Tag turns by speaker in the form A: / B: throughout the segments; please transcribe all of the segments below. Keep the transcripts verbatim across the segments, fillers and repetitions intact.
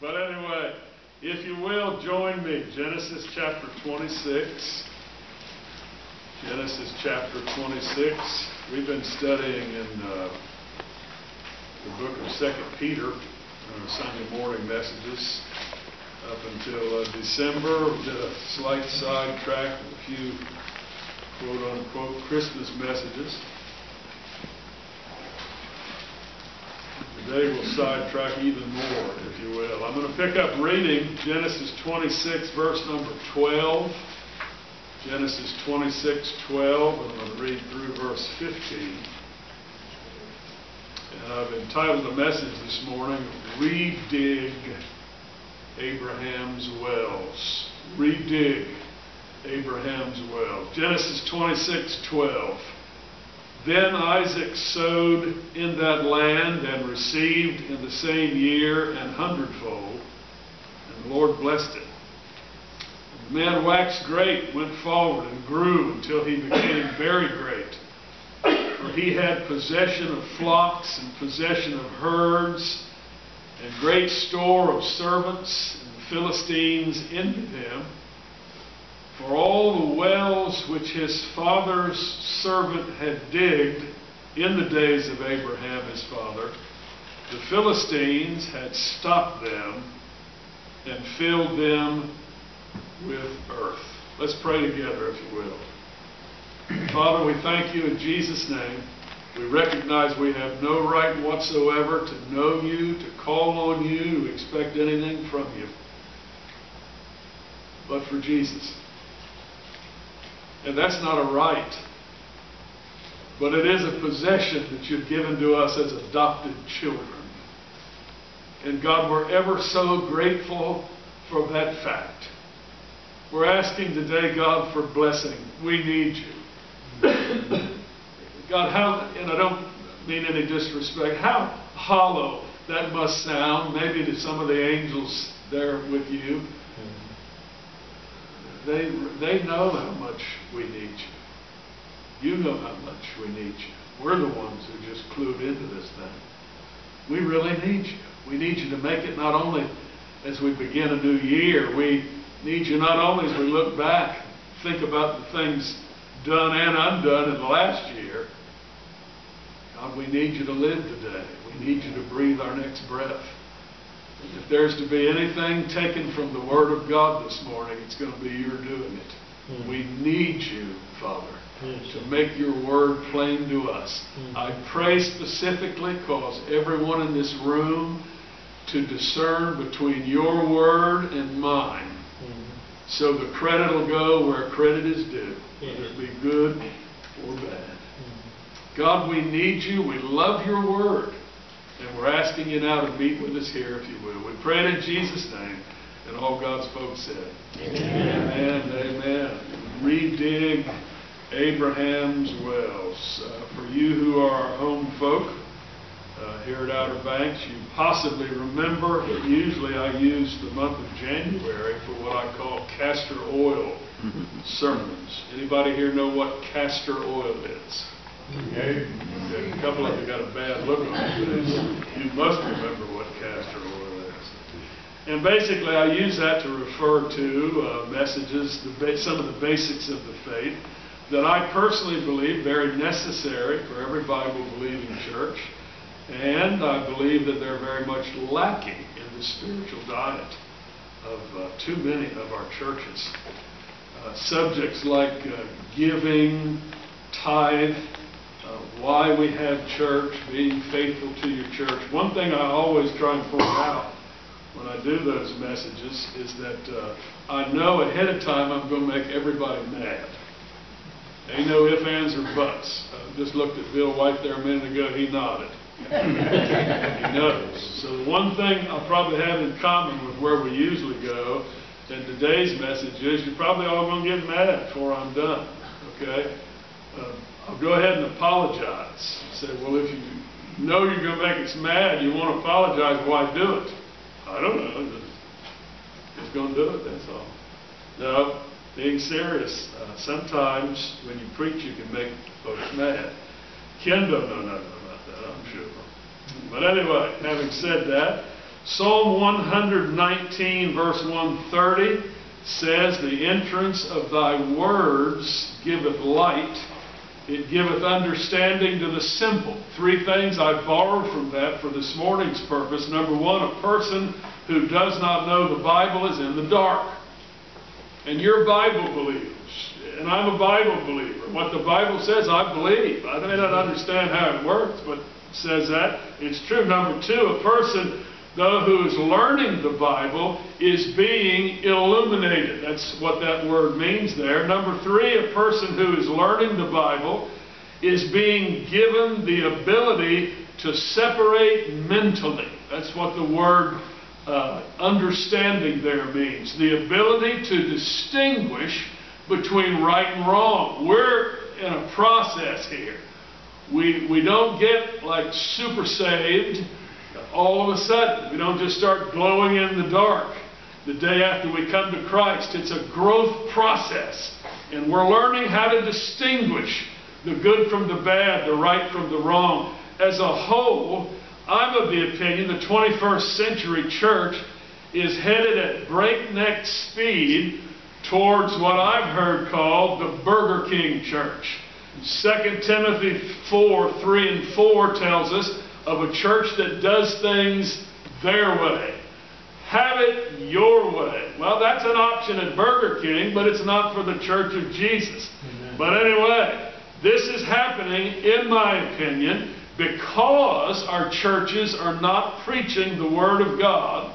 A: But anyway, if you will, join me. Genesis chapter twenty-six. Genesis chapter twenty-six. We've been studying in uh, the book of Second Peter on our Sunday morning messages up until uh, December. We did a slight sidetrack with a few quote-unquote Christmas messages. Today we'll sidetrack even more, if you will. I'm going to pick up reading Genesis twenty-six, verse number twelve. Genesis twenty-six, twelve, and I'm going to read through verse fifteen. And I've entitled the message this morning, Redig Abraham's Wells. Redig Abraham's Wells. Genesis twenty-six, twelve. Then Isaac sowed in that land and received in the same year an hundredfold, and the Lord blessed it. And the man waxed great, went forward, and grew until he became very great. For he had possession of flocks and possession of herds, and great store of servants, and the Philistines envied him. For all the wells which his father's servant had digged in the days of Abraham his father, the Philistines had stopped them and filled them with earth. Let's pray together, if you will. Father, we thank you in Jesus' name. We recognize we have no right whatsoever to know you, to call on you, to expect anything from you, but for Jesus. And that's not a right, but it is a possession that you've given to us as adopted children. And God, we're ever so grateful for that fact. We're asking today, God, for blessing. We need you. God, how, and I don't mean any disrespect, how hollow that must sound, maybe to some of the angels there with you. They, they know how much we need you. You know how much we need you. We're the ones who just clued into this thing. We really need you. We need you to make it not only as we begin a new year, we need you not only as we look back, think about the things done and undone in the last year. God, we need you to live today. We need you to breathe our next breath. If there's to be anything taken from the Word of God this morning, it's going to be you're doing it. Mm. We need you, Father, yes, to make your Word plain to us. Mm. I pray specifically cause everyone in this room to discern between your Word and mine. Mm. So the credit will go where credit is due, yes, whether it be good or bad. Mm. God, we need you. We love your Word. And we're asking you now to meet with us here, if you will. We pray it in Jesus' name. And all God's folks said, amen, amen. amen. Redig Abraham's Wells. Uh, for you who are home folk uh, here at Outer Banks, you possibly remember that usually I use the month of January for what I call castor oil sermons. Anybody here know what castor oil is? Okay. A couple of you got a bad look on your face. You must remember what castor oil is. And basically, I use that to refer to uh, messages, the ba- some of the basics of the faith that I personally believe very necessary for every Bible-believing church. And I believe that they're very much lacking in the spiritual diet of uh, too many of our churches. Uh, subjects like uh, giving, tithe, Uh, why we have church, being faithful to your church. One thing I always try and point out when I do those messages is that uh, I know ahead of time I'm going to make everybody mad. Ain't no ifs, ands, or buts. I just looked at Bill White there a minute ago. He nodded. He knows. So the one thing I'll probably have in common with where we usually go in today's message is you're probably all going to get mad before I'm done. Okay? Uh, I'll go ahead and apologize. Say, well, if you know you're going to make us mad, you want to apologize, why do it? I don't know. Just, just going to do it, that's all. No, being serious, uh, sometimes when you preach, you can make folks mad. Ken don't know nothing about that, I'm sure. But anyway, having said that, Psalm one nineteen, verse one thirty says, the entrance of thy words giveth light. It giveth understanding to the simple. Three things I borrowed from that for this morning's purpose. Number one, a person who does not know the Bible is in the dark. And you're Bible believers. And I'm a Bible believer. What the Bible says, I believe. I may not understand how it works, but it says that. It's true. Number two, a person, though, who is learning the Bible is being illuminated. That's what that word means there. Number three, a person who is learning the Bible is being given the ability to separate mentally. That's what the word uh, understanding there means. The ability to distinguish between right and wrong. We're in a process here. We, we don't get like super saved all of a sudden. We don't just start glowing in the dark the day after we come to Christ. It's a growth process. And we're learning how to distinguish the good from the bad, the right from the wrong. As a whole, I'm of the opinion the twenty-first century church is headed at breakneck speed towards what I've heard called the Burger King church. Second Timothy four, three and four tells us of a church that does things their way. Have it your way. Well, that's an option at Burger King, but it's not for the Church of Jesus. Amen. But anyway, this is happening, in my opinion, because our churches are not preaching the Word of God,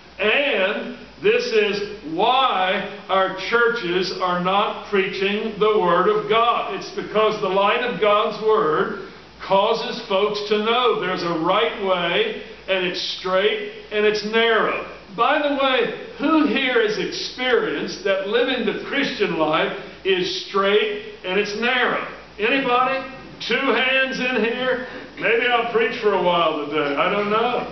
A: and this is why our churches are not preaching the Word of God. It's because the light of God's Word causes folks to know there's a right way, and it's straight, and it's narrow. By the way, who here has experienced that living the Christian life is straight and it's narrow? Anybody? Two hands in here? Maybe I'll preach for a while today. I don't know.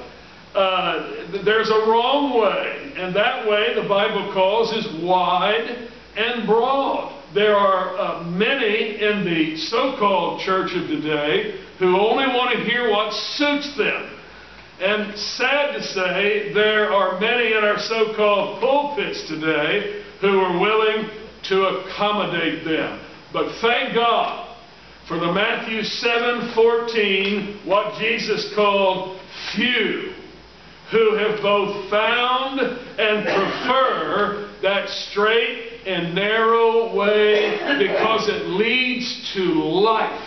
A: Uh, there's a wrong way, and that way the Bible calls is wide and broad. There are uh, many in the so-called church of today who only want to hear what suits them. And sad to say, there are many in our so-called pulpits today who are willing to accommodate them. But thank God for the Matthew seven fourteen, what Jesus called few, who have both found and prefer that straight and narrow way because it leads to life.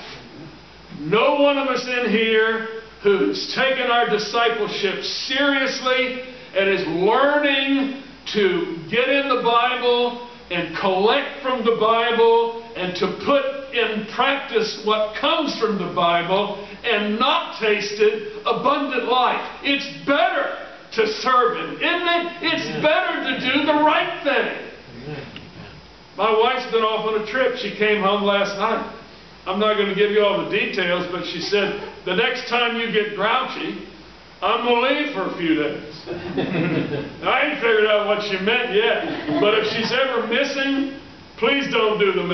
A: No one of us in here who's taken our discipleship seriously and is learning to get in the Bible and collect from the Bible and to put in practice what comes from the Bible and not tasted abundant life. It's better to serve Him, isn't it? It's Amen. Better to do the right thing. Amen. My wife's been off on a trip. She came home last night. I'm not going to give you all the details, but she said, the next time you get grouchy, I'm going to leave for a few days. Now, I ain't figured out what she meant yet, but if she's ever missing, please don't do the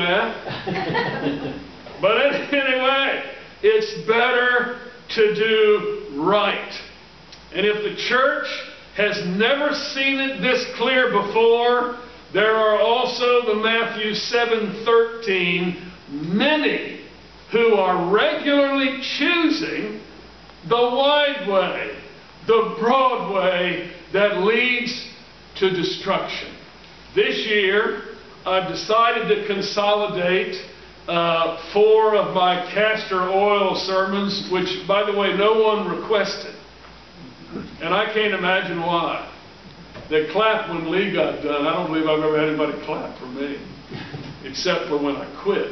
A: math. But anyway, it's better to do right. And if the church has never seen it this clear before, there are also the Matthew seven thirteen, many who are regularly choosing the wide way, the broad way that leads to destruction. This year, I've decided to consolidate uh, four of my castor oil sermons, which, by the way, no one requested. And I can't imagine why. They clapped when Lee got done. I don't believe I've ever had anybody clap for me, except for when I quit.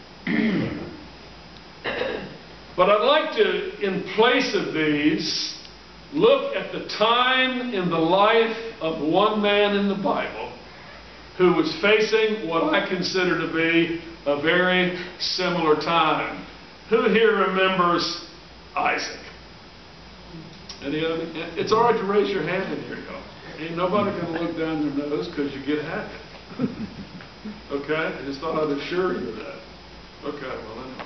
A: But I'd like to, in place of these, look at the time in the life of one man in the Bible who was facing what I consider to be a very similar time. Who here remembers Isaac? Any other? It's all right to raise your hand in here, y'all. Ain't nobody going to look down their nose because you get happy. Okay? I just thought I'd assure you of that. Okay, well anyway.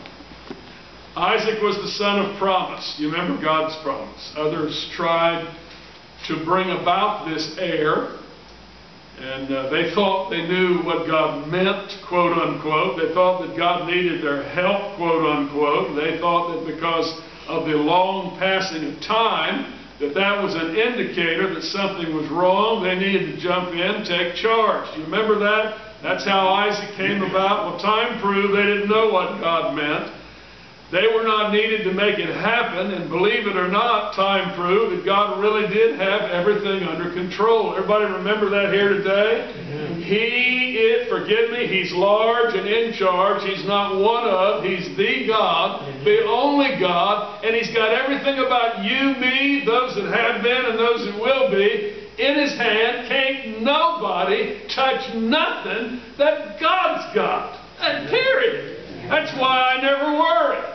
A: Isaac was the son of promise. You remember God's promise. Others tried to bring about this heir. And uh, they thought they knew what God meant, quote unquote. They thought that God needed their help, quote unquote. They thought that because of the long passing of time, that that was an indicator that something was wrong. They needed to jump in, take charge. Do you remember that? That's how Isaac came about. Well, time proved they didn't know what God meant. They were not needed to make it happen, and believe it or not, time proved that God really did have everything under control. Everybody remember that here today? Mm-hmm. He is, forgive me, He's large and in charge. He's not one of, He's the God, mm-hmm. the only God, and He's got everything about you, me, those that have been and those that will be, in His hand. Can't nobody touch nothing that God's got. And period. That's why I never worry.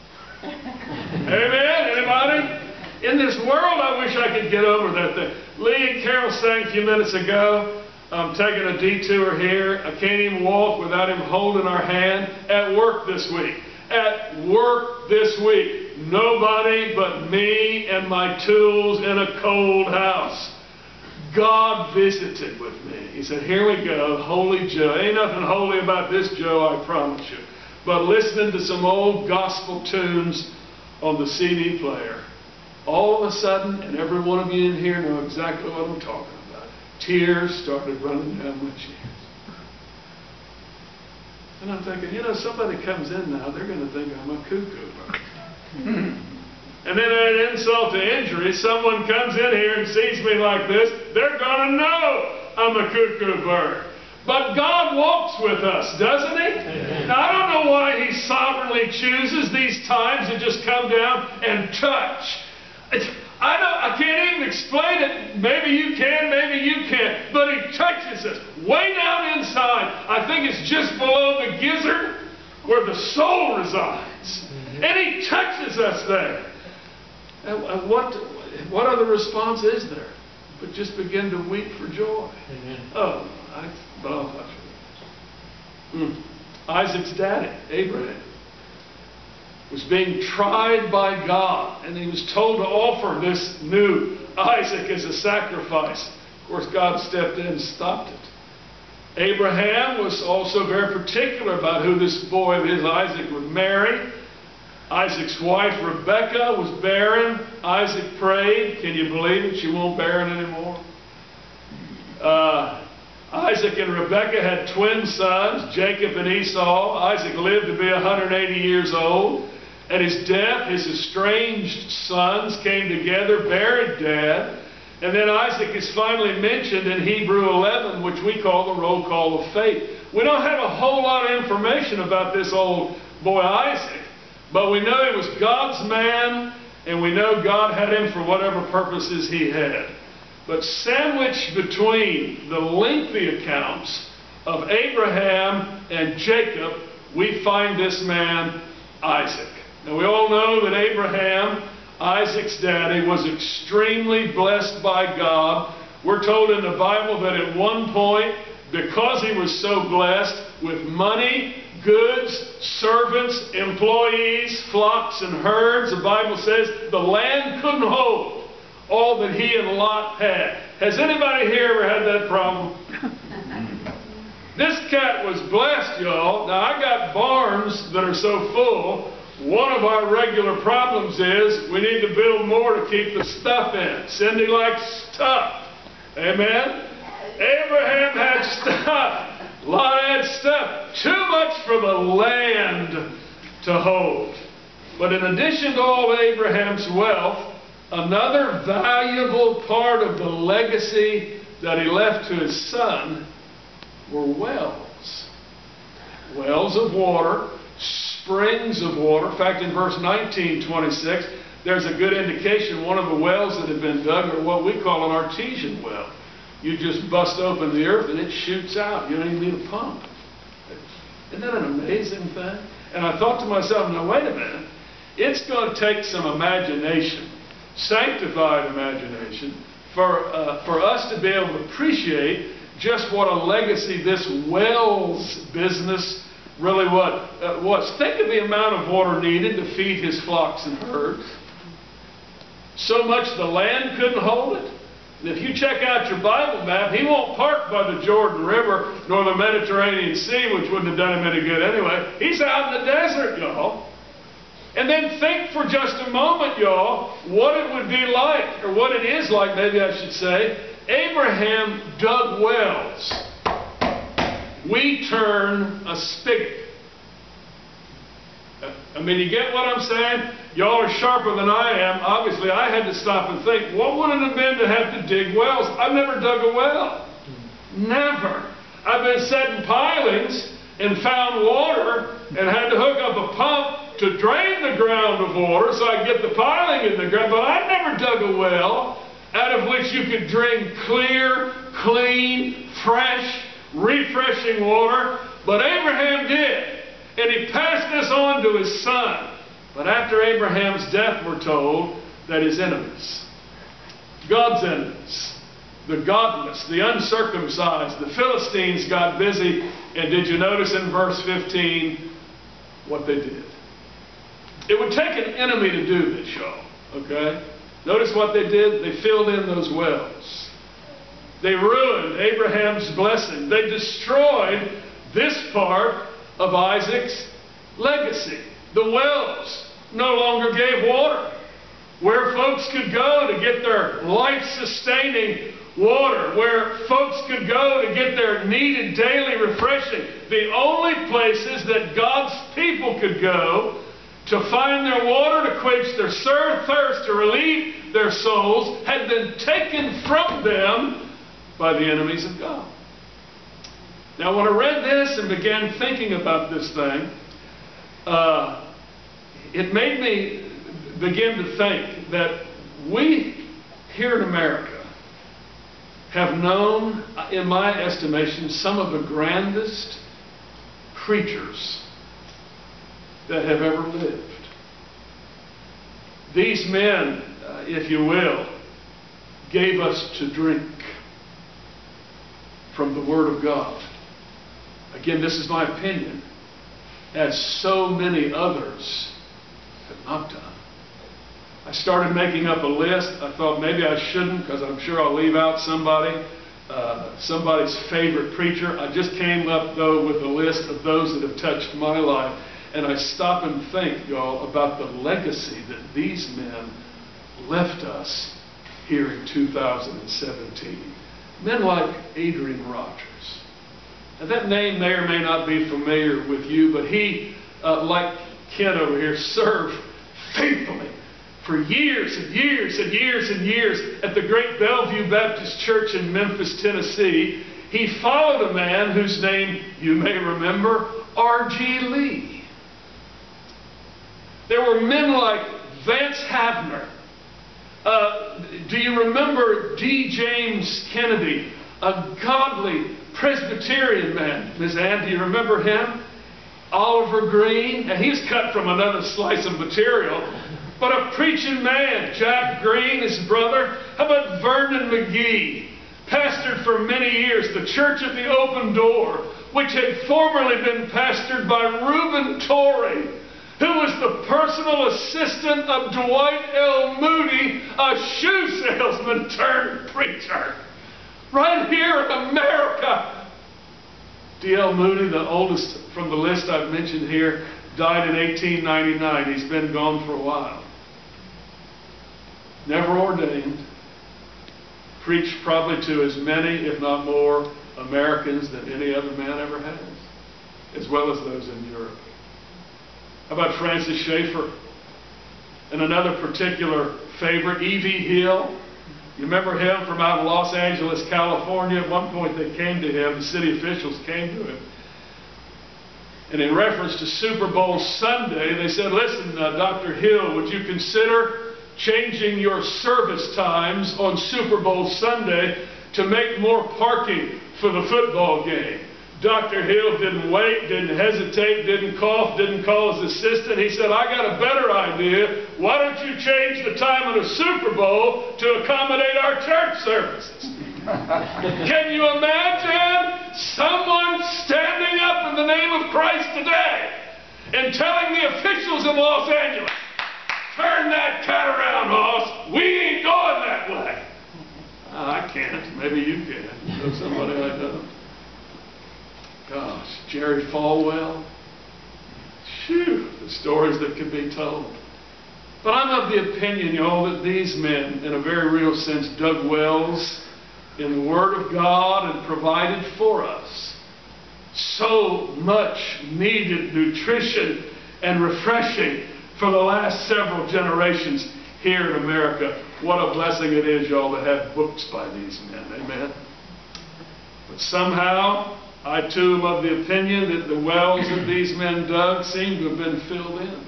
A: Amen? Anybody? In this world, I wish I could get over that thing. Lee and Carol sang a few minutes ago. I'm taking a detour here. I can't even walk without him holding our hand. At work this week. At work this week. Nobody but me and my tools in a cold house. God visited with me. He said, here we go, Holy Joe. Ain't nothing holy about this, Joe, I promise you. But listening to some old gospel tunes on the C D player, all of a sudden, and every one of you in here know exactly what I'm talking about, tears started running down my cheeks. And I'm thinking, you know, somebody comes in now, they're going to think I'm a cuckoo bird. And then add insult to injury, someone comes in here and sees me like this, they're going to know I'm a cuckoo bird. But God walks with us, doesn't He? Amen. Now, I don't know why He sovereignly chooses these times to just come down and touch. I don't, I can't even explain it. Maybe you can, maybe you can't. But He touches us way down inside. I think it's just below the gizzard where the soul resides. And He touches us there. And what, what other response is there? But just begin to weep for joy. Amen. Oh, I, oh, mm. Isaac's daddy, Abraham, was being tried by God, and he was told to offer this new Isaac as a sacrifice. Of course, God stepped in and stopped it. Abraham was also very particular about who this boy of his, Isaac, would marry. Isaac's wife, Rebekah, was barren. Isaac prayed. Can you believe it? She won't barren anymore. Uh, Isaac and Rebekah had twin sons, Jacob and Esau. Isaac lived to be one hundred eighty years old. At his death, his estranged sons came together, buried Dad. And then Isaac is finally mentioned in Hebrew eleven, which we call the roll call of faith. We don't have a whole lot of information about this old boy Isaac. But we know he was God's man, and we know God had him for whatever purposes He had. But sandwiched between the lengthy accounts of Abraham and Jacob, we find this man, Isaac. Now we all know that Abraham, Isaac's daddy, was extremely blessed by God. We're told in the Bible that at one point, because he was so blessed with money, goods, servants, employees, flocks, and herds, the Bible says the land couldn't hold all that he and Lot had. Has anybody here ever had that problem? This cat was blessed, y'all. Now, I got barns that are so full. One of our regular problems is we need to build more to keep the stuff in. Cindy likes stuff. Amen? Abraham had stuff. Lot had stuff. Too much for the land to hold. But in addition to all Abraham's wealth, another valuable part of the legacy that he left to his son were wells. Wells of water, springs of water. In fact, in verse nineteen twenty-six, there's a good indication one of the wells that had been dug are what we call an artesian well. You just bust open the earth and it shoots out. You don't even need a pump. Isn't that an amazing thing? And I thought to myself, now wait a minute. It's going to take some imagination, sanctified imagination, for, uh, for us to be able to appreciate just what a legacy this wells business really what, uh, was. Think of the amount of water needed to feed his flocks and herds. So much the land couldn't hold it. And if you check out your Bible map, he won't park by the Jordan River nor the Mediterranean Sea, which wouldn't have done him any good anyway. He's out in the desert, y'all. And then think for just a moment, y'all, what it would be like, or what it is like, maybe I should say. Abraham dug wells. We turn a spigot. I mean, you get what I'm saying? Y'all are sharper than I am. Obviously, I had to stop and think, what would it have been to have to dig wells? I've never dug a well. Never. I've been setting pilings and found water and had to hook up a pump to drain the ground of water so I could get the piling in the ground. But I never dug a well out of which you could drink clear, clean, fresh, refreshing water. But Abraham did. And he passed this on to his son. But after Abraham's death, we're told that his enemies, God's enemies, the godless, the uncircumcised, the Philistines got busy. And did you notice in verse fifteen what they did? It would take an enemy to do this, y'all. Okay? Notice what they did. They filled in those wells. They ruined Abraham's blessing. They destroyed this part of Isaac's legacy. The wells no longer gave water. Where folks could go to get their life-sustaining water, where folks could go to get their needed daily refreshing, the only places that God's people could go to find their water, to quench their thirst, to relieve their souls, had been taken from them by the enemies of God. Now, when I read this and began thinking about this thing, uh, it made me begin to think that we here in America have known, in my estimation, some of the grandest preachers that have ever lived. These men, uh, if you will, gave us to drink from the Word of God. Again, this is my opinion, as so many others have not done. I started making up a list. I thought maybe I shouldn't, because I'm sure I'll leave out somebody, uh, somebody's favorite preacher. I just came up, though, with a list of those that have touched my life. And I stop and think, y'all, about the legacy that these men left us here in two thousand seventeen. Men like Adrian Rogers. Now, that name may or may not be familiar with you, but he, uh, like Ken over here, served faithfully for years and years and years and years at the great Bellevue Baptist Church in Memphis, Tennessee. He followed a man whose name you may remember, R G Lee. There were men like Vance Havner. Uh, do you remember D. James Kennedy, a godly Presbyterian man? Miss Ann, do you remember him? Oliver Green, and he's cut from another slice of material, but a preaching man. Jack Green, his brother. How about Vernon McGee, pastored for many years the Church of the Open Door, which had formerly been pastored by Reuben Torrey, who was the personal assistant of Dwight L. Moody, a shoe salesman turned preacher. Right here in America. D L Moody, the oldest from the list I've mentioned here, died in eighteen ninety-nine. He's been gone for a while. Never ordained. Preached probably to as many, if not more, Americans than any other man ever has, as well as those in Europe. How about Francis Schaeffer? And another particular favorite, E V Hill. You remember him from out in Los Angeles, California? At one point they came to him, the city officials came to him. And in reference to Super Bowl Sunday, they said, listen, uh, Doctor Hill, would you consider changing your service times on Super Bowl Sunday to make more parking for the football game? Doctor Hill didn't wait, didn't hesitate, didn't cough, didn't call his assistant. He said, I got a better idea. Why don't you change the time of the Super Bowl to accommodate our church services? Can you imagine someone standing up in the name of Christ today and telling the officials in Los Angeles, turn that cat around, boss. We ain't going that way. I can't. Maybe you can. You know somebody I don't. Gosh, Jerry Falwell. Phew, the stories that could be told. But I'm of the opinion, y'all, that these men, in a very real sense, dug wells in the Word of God and provided for us so much needed nutrition and refreshing for the last several generations here in America. What a blessing it is, y'all, to have books by these men. Amen. But somehow, I too am of the opinion that the wells that these men dug seem to have been filled in.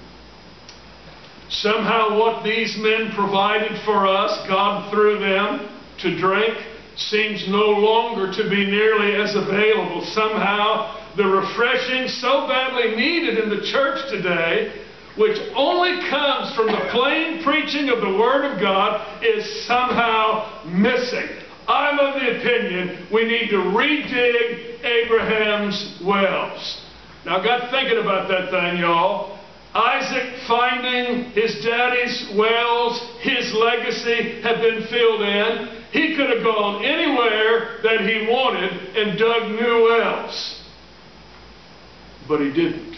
A: Somehow what these men provided for us, God through them, to drink, seems no longer to be nearly as available. Somehow the refreshing so badly needed in the church today, which only comes from the plain preaching of the Word of God, is somehow missing. I'm of the opinion we need to redig Abraham's wells. Now I got thinking about that thing, y'all. Isaac finding his daddy's wells, his legacy had been filled in. He could have gone anywhere that he wanted and dug new wells. But he didn't.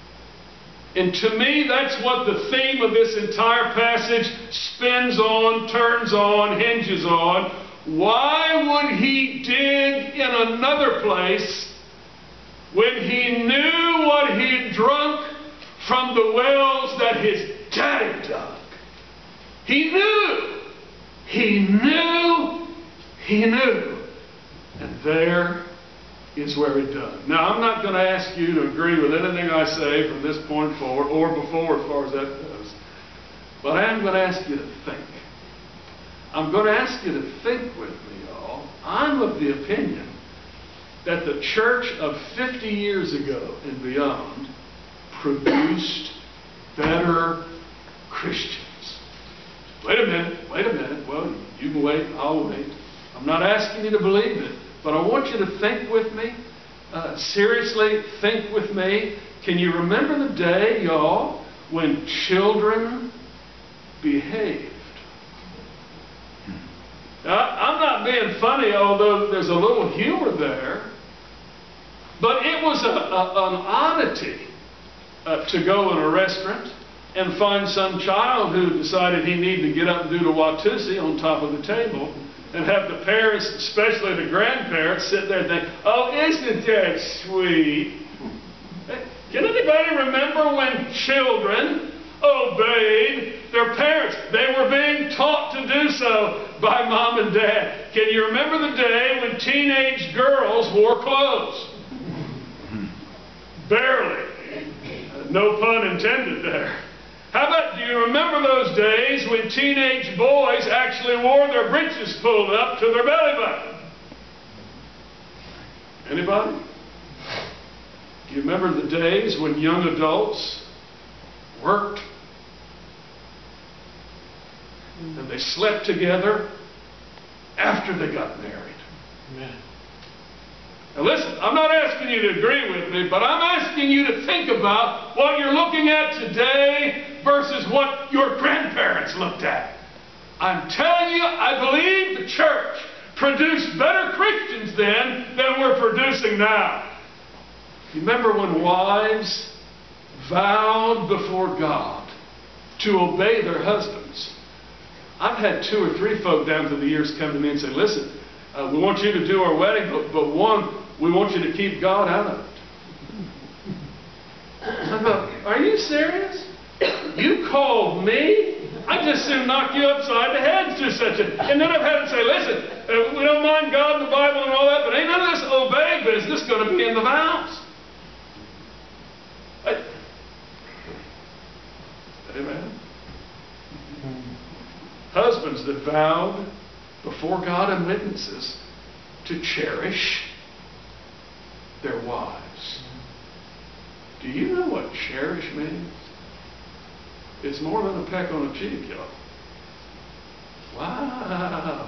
A: And to me, that's what the theme of this entire passage spins on, turns on, hinges on. Why would he dig in another place when he knew what he'd drunk from the wells that his daddy dug? He knew. He knew. He knew. And there is where he dug. Now, I'm not going to ask you to agree with anything I say from this point forward or before as far as that goes. But I am going to ask you to think. I'm going to ask you to think with me, y'all. I'm of the opinion that the church of fifty years ago and beyond produced better Christians. Wait a minute, wait a minute. Well, you can wait, I'll wait. I'm not asking you to believe it, but I want you to think with me. Uh, seriously, think with me. Can you remember the day, y'all, when children behaved? Now, I'm not being funny, although there's a little humor there. But it was a, a, an oddity uh, to go in a restaurant and find some child who decided he needed to get up and do the Watusi on top of the table, and have the parents, especially the grandparents, sit there and think, oh, isn't that sweet? Can anybody remember when children obeyed their parents? They were being taught to do so by mom and dad. Can you remember the day when teenage girls wore clothes? Barely. Uh, no pun intended there. How about, do you remember those days when teenage boys actually wore their breeches pulled up to their belly button? Anybody? Do you remember the days when young adults worked and they slept together after they got married? Amen. Now listen, I'm not asking you to agree with me, but I'm asking you to think about what you're looking at today versus what your grandparents looked at. I'm telling you, I believe the church produced better Christians then than we're producing now. You remember when wives vowed before God to obey their husbands? I've had two or three folk down through the years come to me and say, listen, uh, we want you to do our wedding, but, but one, we want you to keep God out of it. I thought, are you serious? You called me? I'd just soon knock you upside the head to such a... And then I've had to say, listen, uh, we don't mind God and the Bible and all that, but ain't none of this obey business going to be in the vows. I, amen. Husbands that vowed before God and witnesses to cherish their wives. Do you know what cherish means? It's more than a peck on the cheek, y'all. Wow.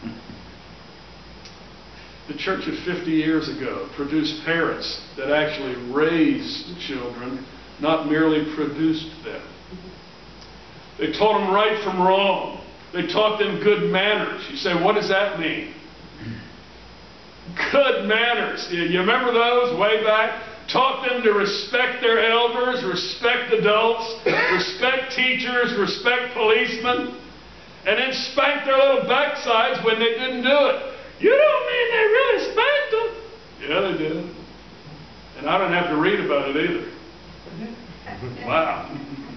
A: The church of fifty years ago produced parents that actually raised children, not merely produced them. They taught them right from wrong. They taught them good manners. You say, what does that mean? Good manners. You you remember those way back? Taught them to respect their elders, respect adults, respect teachers, respect policemen, and then spank their little backsides when they didn't do it. You don't mean they really spanked them? Yeah, they did. And I don't have to read about it either. Wow.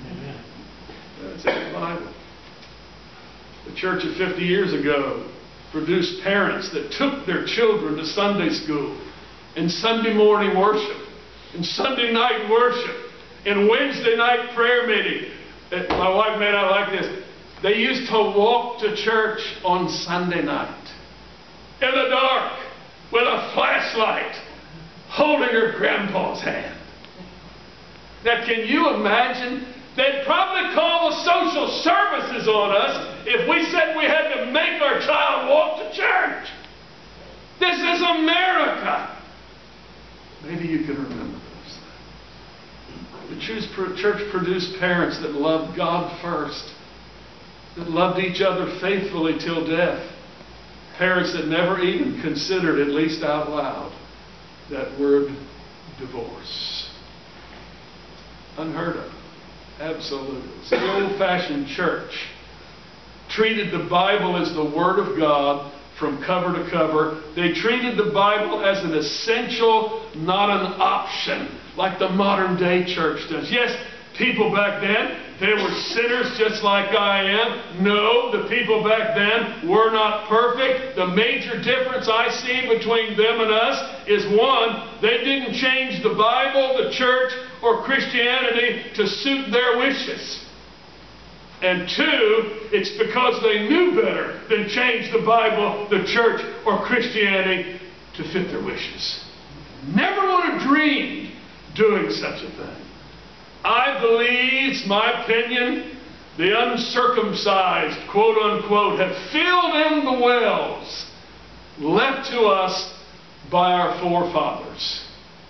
A: That's in the Bible. The church of fifty years ago produced parents that took their children to Sunday school and Sunday morning worship and Sunday night worship and Wednesday night prayer meeting. My wife may not like this. They used to walk to church on Sunday night in the dark with a flashlight holding her grandpa's hand. Now, can you imagine? They'd probably call the social services on us if we said we had to make our child walk to church. This is America. Maybe you can remember those things. The church produced parents that loved God first, that loved each other faithfully till death. Parents that never even considered, at least out loud, that word divorce. Unheard of. Absolutely. So the old-fashioned church treated the Bible as the Word of God from cover to cover. They treated the Bible as an essential, not an option, like the modern-day church does. Yes, people back then, they were sinners just like I am. No, the people back then were not perfect. The major difference I see between them and us is, one, they didn't change the Bible, the church, or Christianity to suit their wishes. And two, it's because they knew better than change the Bible, the church, or Christianity to fit their wishes. Never would have dreamed doing such a thing. I believe, it's my opinion, the uncircumcised, quote unquote, have filled in the wells left to us by our forefathers.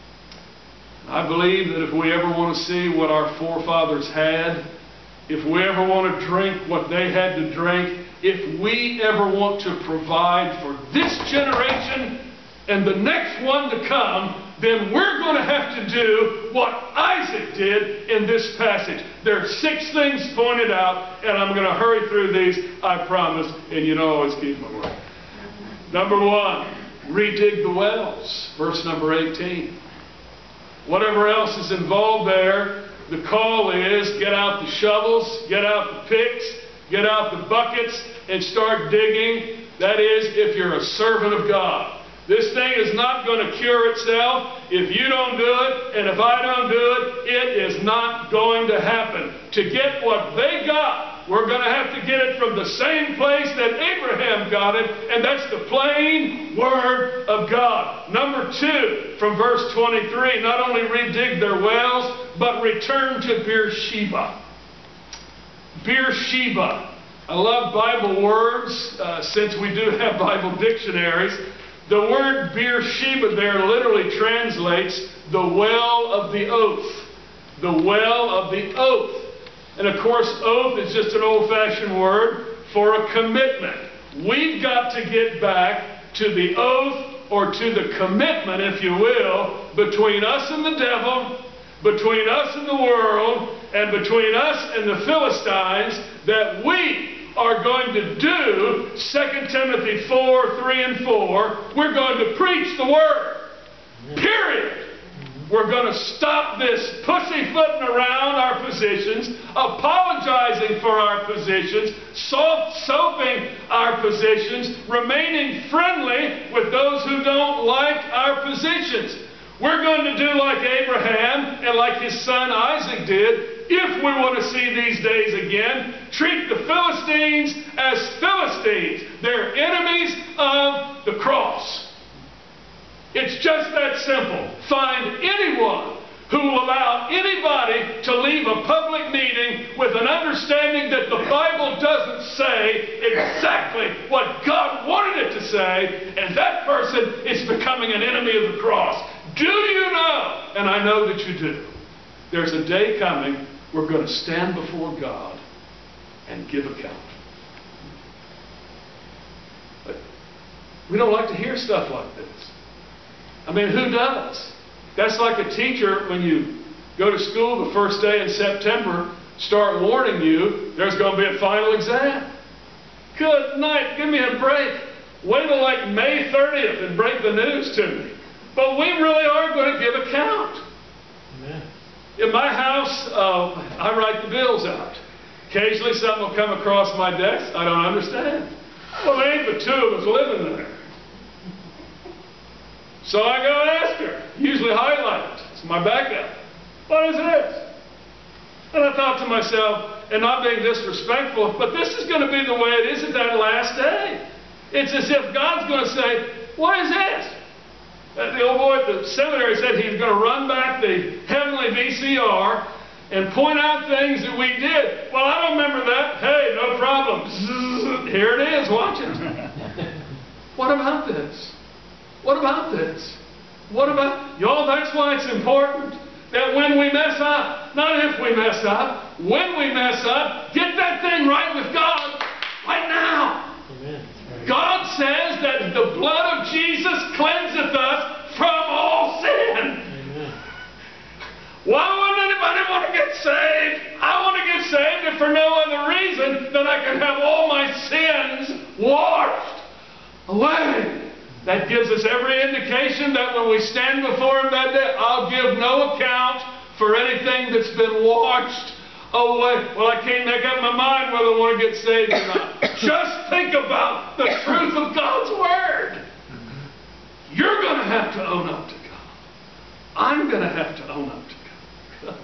A: I believe that if we ever want to see what our forefathers had, if we ever want to drink what they had to drink, if we ever want to provide for this generation and the next one to come, then we're going to have to do what Isaac did in this passage. There are six things pointed out, and I'm going to hurry through these, I promise, and you know I always keep my word. Number one, redig the wells. Verse number eighteen. Whatever else is involved there, the call is get out the shovels, get out the picks, get out the buckets, and start digging. That is, if you're a servant of God. This thing is not going to cure itself. If you don't do it, and if I don't do it, it is not going to happen. To get what they got, we're going to have to get it from the same place that Abraham got it, and that's the plain Word of God. Number two, from verse twenty-three, not only redig their wells, but return to Beersheba. Beersheba. I love Bible words, uh, since we do have Bible dictionaries. The word Beersheba there literally translates the well of the oath. The well of the oath. And of course, oath is just an old-fashioned word for a commitment. We've got to get back to the oath, or to the commitment, if you will, between us and the devil, between us and the world, and between us and the Philistines, that we are going to do Second Timothy four, three and four. We're going to preach the Word. Period. We're going to stop this pussyfooting around our positions, apologizing for our positions, soft-soaping our positions, remaining friendly with those who don't like our positions. We're going to do like Abraham and like his son Isaac did. If we want to see these days again, treat the Philistines as Philistines. They're enemies of the cross. It's just that simple. Find anyone who will allow anybody to leave a public meeting with an understanding that the Bible doesn't say exactly what God wanted it to say, and that person is becoming an enemy of the cross. Do you know, and I know that you do, there's a day coming we're going to stand before God and give account. We don't like to hear stuff like this. I mean, who does? That's like a teacher when you go to school the first day in September, start warning you there's going to be a final exam. Good night, give me a break. Wait till like May thirtieth and break the news to me. But we really are going to give account.
B: Amen. In
A: my house, uh, I write the bills out. Occasionally something will come across my desk I don't understand. Well, there ain't but two of us living there. So I go and ask her. Usually highlight it. It's my backup. What is this? And I thought to myself, and not being disrespectful, but this is going to be the way it is at that last day. It's as if God's going to say, what is this? Uh, the old boy at the seminary said he's going to run back the heavenly V C R and point out things that we did. Well, I don't remember that. Hey, no problem. Zzz, here it is. Watch it. What about this? What about this? What about... Y'all, that's why it's important that when we mess up, not if we mess up, when we mess up, get that thing right with God right now.
B: Amen. Right.
A: God says that the blood of Jesus cleanseth us from all sin.
B: Amen.
A: Why wouldn't anybody want to get saved? I want to get saved if for no other reason than I can have all my sins washed away. That gives us every indication that when we stand before Him that day, I'll give no account for anything that's been washed away. Well, I can't make up my mind whether I want to get saved or not. Just think about the truth of God's Word. You're going to have to own up to God. I'm going to have to own up to God.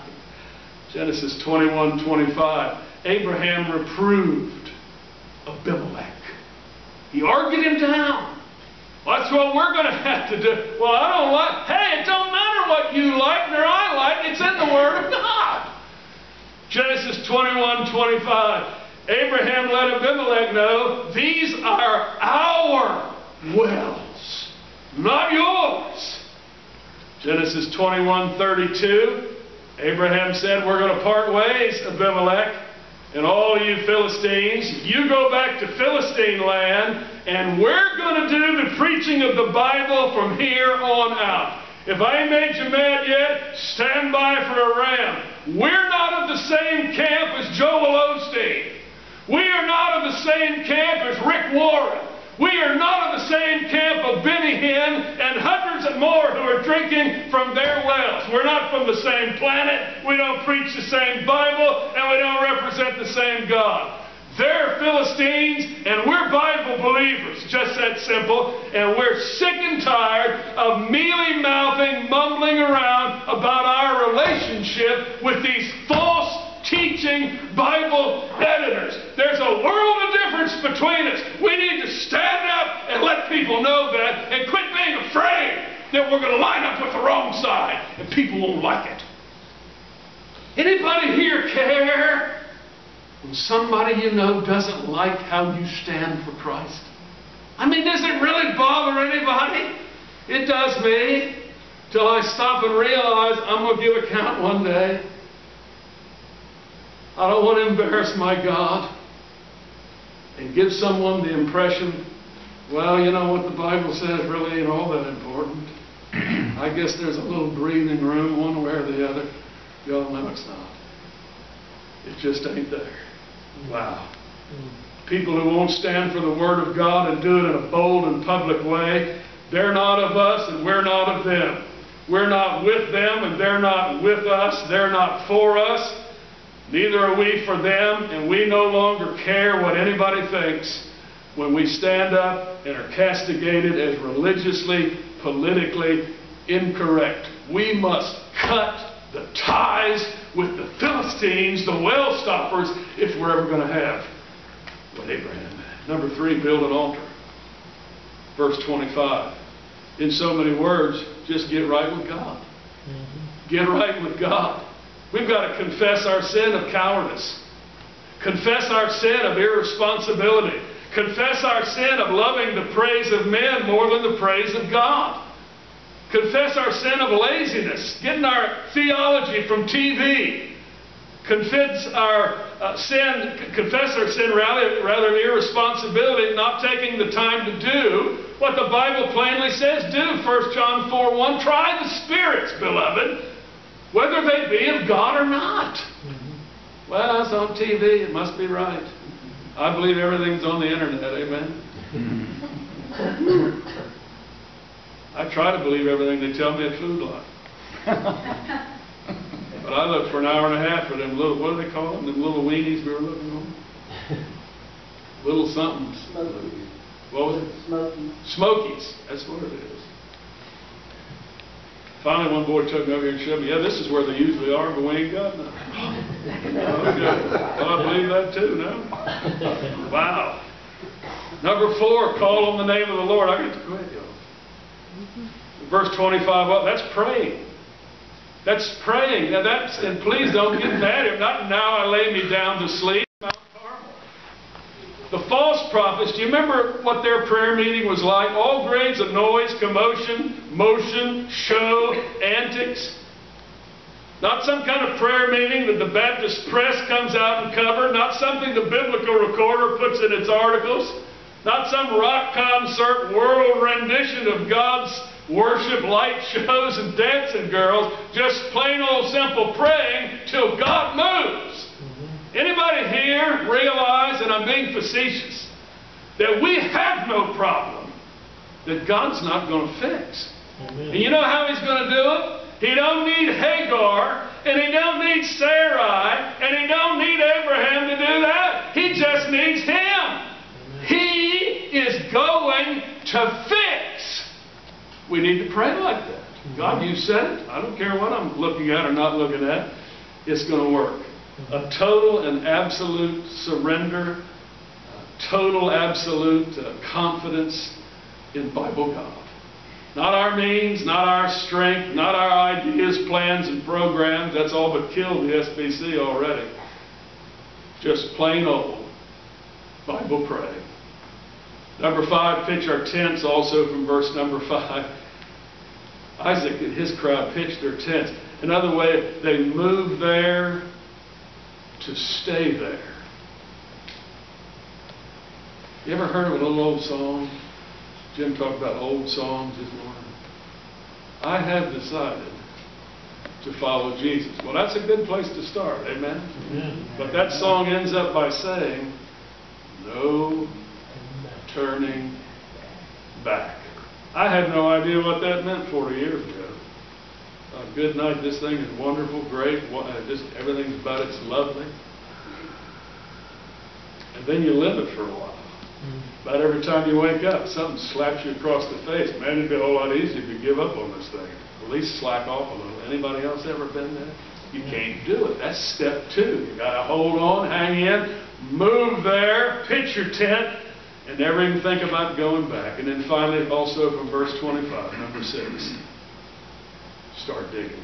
A: Genesis twenty-one twenty-five. Abraham reproved Abimelech. He argued him down. That's what we're going to have to do. Well, I don't like... Hey, it don't matter what you like nor I like. It's in the Word of God. Genesis twenty-one twenty-five. Abraham let Abimelech know, these are our wells, not yours. Genesis twenty-one thirty-two. Abraham said, we're going to part ways, Abimelech, and all you Philistines. You go back to Philistine land, and we're going to do the preaching of the Bible from here on out. If I ain't made you mad yet, stand by for a ram. We're not of the same camp as Joel Osteen. We are not of the same camp as Rick Warren. We are not of the same camp of Benny Hinn and hundreds of more who are drinking from their wells. We're not from the same planet. We don't preach the same Bible, and we don't represent the same God. They're Philistines, and we're Bible believers. Just that simple. And we're sick and tired of mealy-mouthing, mumbling around about our relationship with these false teaching Bible editors. There's a world of difference between us. We need to stand up and let people know that, and quit being afraid that we're going to line up with the wrong side and people won't like it. Anybody here care when somebody you know doesn't like how you stand for Christ? I mean, does it really bother anybody? It does me, till I stop and realize I'm going to give account one day. I don't want to embarrass my God and give someone the impression, well, you know what the Bible says really ain't all that important. I guess there's a little breathing room one way or the other. Y'all know it's not. It just ain't there. Wow. People who won't stand for the Word of God and do it in a bold and public way, they're not of us and we're not of them. We're not with them and they're not with us. They're not for us. Neither are we for them, and we no longer care what anybody thinks when we stand up and are castigated as religiously, politically incorrect. We must cut the ties with the Philistines, the well stoppers, if we're ever going to have what Abraham had. Number three, build an altar. Verse twenty-five. In so many words, just get right with God. Mm-hmm. Get right with God. We've got to confess our sin of cowardice. Confess our sin of irresponsibility. Confess our sin of loving the praise of men more than the praise of God. Confess our sin of laziness, getting our theology from T V. confess our uh, sin, confess our sin rather, rather than irresponsibility, not taking the time to do what the Bible plainly says do. First John four one, try the spirits, beloved, whether they be of God or not. Mm-hmm. Well, it's on T V, it must be right. I believe everything's on the internet, amen? I try to believe everything they tell me at Food Life. But I looked for an hour and a half for them little, what do they call them? Them little weenies we were looking on? Little somethings.
C: Smokies.
A: What was it?
C: Smokies.
A: Smokies. That's what it is. Finally, one boy took me over here and showed me, yeah, this is where they usually are, but we ain't got none. Okay. Well, I believe that too now. Wow. Number four, call on the name of the Lord. I got to quit, y'all. Verse twenty-five, well, that's praying. That's praying. Now that's, and please don't get mad at him. Not now I lay me down to sleep. Mount Carmel. The false prophets, do you remember what their prayer meeting was like? All grades of noise, commotion, motion, show, antics. Not some kind of prayer meeting that the Baptist press comes out and covers. Not something the Biblical Recorder puts in its articles. Not some rock concert world rendition of God's worship, light shows, and dancing girls. Just plain old simple praying till God moves. Mm-hmm. Anybody here realize, and I'm being facetious, that we have no problem that God's not going to fix? Amen. And you know how He's going to do it? He don't need Hagar, and He don't need Sarai, and He don't need Abraham to do that. He just needs Him. Amen. He is going to fix. We need to pray like that. God, you said it. I don't care what I'm looking at or not looking at. It's going to work. A total and absolute surrender, a total absolute uh, confidence in Bible God. Not our means, not our strength, not our ideas, plans, and programs. That's all but killed the S B C already. Just plain old Bible praying. Number five, pitch our tents, also from verse number five. Isaac and his crowd pitched their tents. Another way, they moved there to stay there. You ever heard of a little old song? Jim talked about old songs this morning. I have decided to follow Jesus. Well, that's a good place to start, amen? Amen. But that song ends up by saying, no turning back. I had no idea what that meant forty years ago. Uh, good night, this thing is wonderful, great, uh, just everything's about it's lovely. And then you live it for a while. Mm-hmm. About every time you wake up, something slaps you across the face. Man, it'd be a whole lot easier to give up on this thing. At least slack off a little. Anybody else ever been there? You can't do it. That's step two. You got to hold on, hang in, move there, pitch your tent, and never even think about going back. And then finally, also from verse twenty-five, number six, start digging.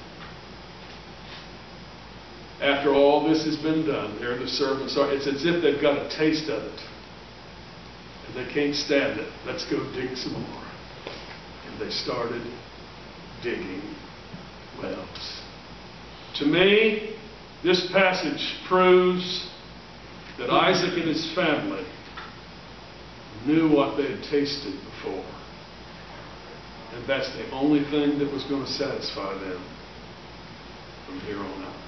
A: After all this has been done, there the servants are. It's as if they've got a taste of it. And they can't stand it. Let's go dig some more. And they started digging wells. To me, this passage proves that Isaac and his family knew what they had tasted before. And that's the only thing that was going to satisfy them from here on out.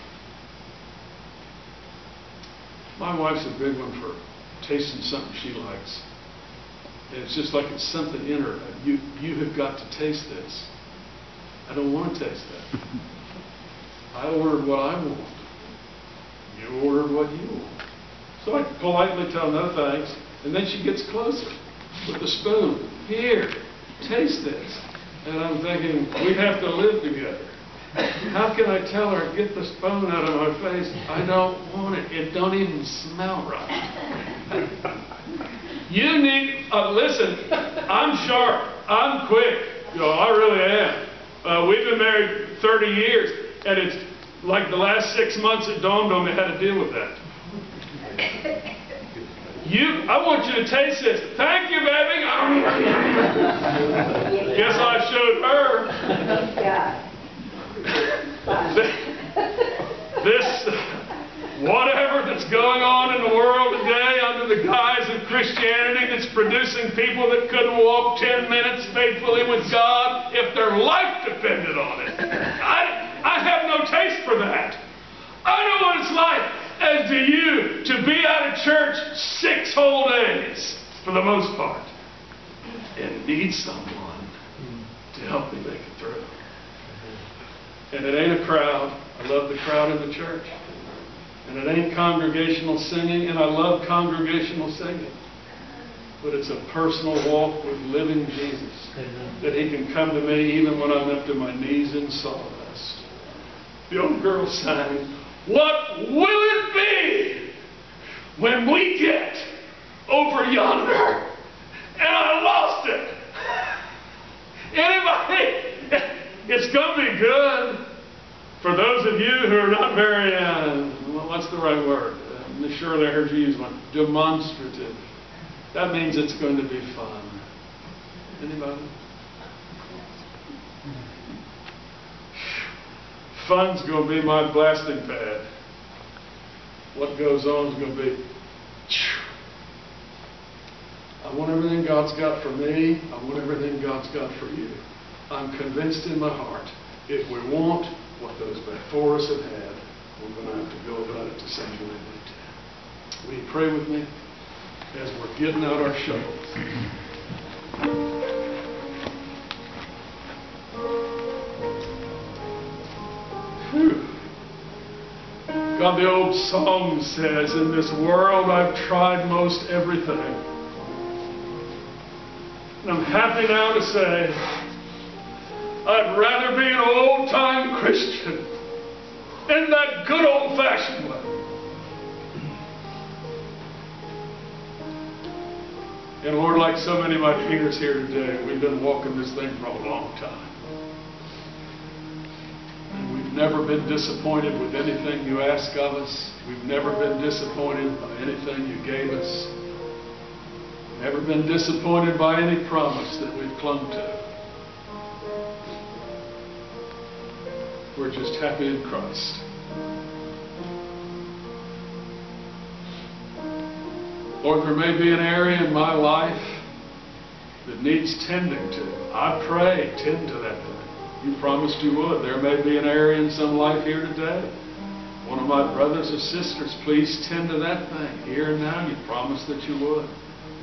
A: My wife's a big one for tasting something she likes. And it's just like it's something in her. You, you have got to taste this. I don't want to taste that. I ordered what I want. You ordered what you want. So I politely tell no thanks. And then she gets closer with the spoon. Here, taste this. And I'm thinking, we have to live together. How can I tell her, get the spoon out of my face? I don't want it. It don't even smell right. You need, uh, listen, I'm sharp. I'm quick. You know, I really am. Uh, we've been married thirty years, and it's like the last six months it dawned on me how to deal with that. You, I want you to taste this. Thank you, baby. Guess I showed her.
C: Yeah.
A: This, Christianity that's producing people that couldn't walk ten minutes faithfully with God if their life depended on it. I, I have no taste for that. I know what it's like, as do you, to be out of church six whole days, for the most part, and need someone to help me make it through. And it ain't a crowd. I love the crowd in the church. And it ain't congregational singing, and I love congregational singing. But it's a personal walk with living Jesus. Amen. That He can come to me even when I'm up to my knees in sawdust. The old girl sang, "What will it be when we get over yonder?" And I lost it. Anybody? It's going to be good. For those of you who are not very, uh, what's the right word? Uh, Miss Shirley, I heard you use one. Demonstrative. That means it's going to be fun. Anybody? Fun's going to be my blasting pad. What goes on is going to be. I want everything God's got for me. I want everything God's got for you. I'm convinced in my heart, if we want what those before us have had, we're going to have to go about it the same way they did. Will you pray with me as we're getting out our shovels? Whew. God, the old song says, in this world I've tried most everything. And I'm happy now to say, I'd rather be an old-time Christian in that good old-fashioned way. And Lord, like so many of my peers here today, we've been walking this thing for a long time. And we've never been disappointed with anything you ask of us. We've never been disappointed by anything you gave us. Never been disappointed by any promise that we've clung to. We're just happy in Christ. Lord, there may be an area in my life that needs tending to. I pray, tend to that thing. You promised you would. There may be an area in some life here today. One of my brothers or sisters, please tend to that thing. Here and now, you promised that you would.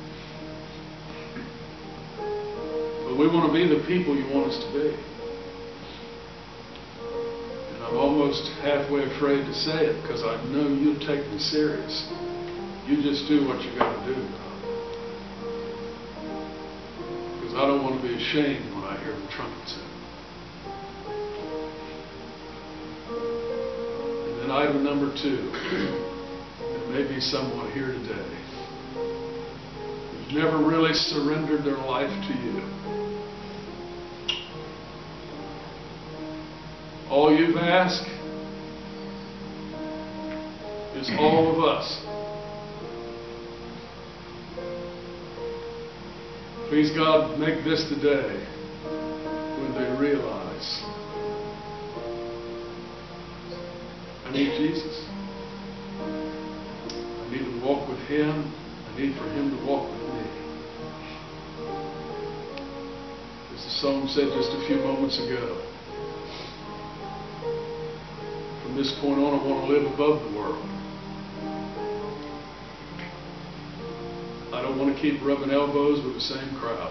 A: But we want to be the people you want us to be. I'm almost halfway afraid to say it because I know you'll take me serious. You just do what you got to do, God. Because I don't want to be ashamed when I hear the trumpet sound. And then item number two, there may be someone here today who's never really surrendered their life to you. All you've asked is all of us. Please, God, make this the day when they realize I need Jesus. I need to walk with Him. I need for Him to walk with me. As the song said just a few moments ago, from this point on, I want to live above the world. I don't want to keep rubbing elbows with the same crowd.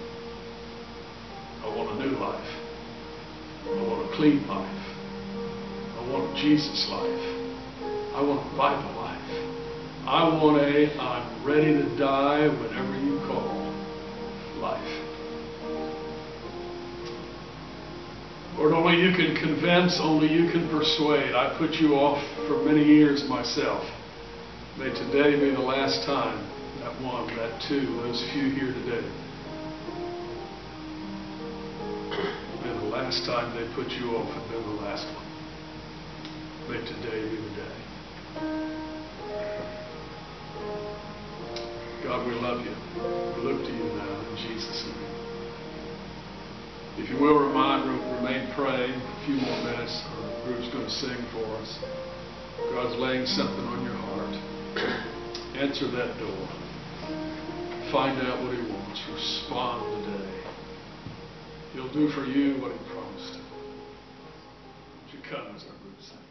A: I want a new life. I want a clean life. I want a Jesus life. I want a Bible life. I want a I'm ready to die whenever you call life. Lord, only you can convince, only you can persuade. I put you off for many years myself. May today be the last time, that one, that two, those few here today. May the last time they put you off have been the last one. May today be the day. God, we love you. We look to you now in Jesus' name. If you will remind, remain praying for a few more minutes. Our group's going to sing for us. God's laying something on your heart. Answer that door. Find out what he wants. Respond today. He'll do for you what he promised. Would you come as our group sings?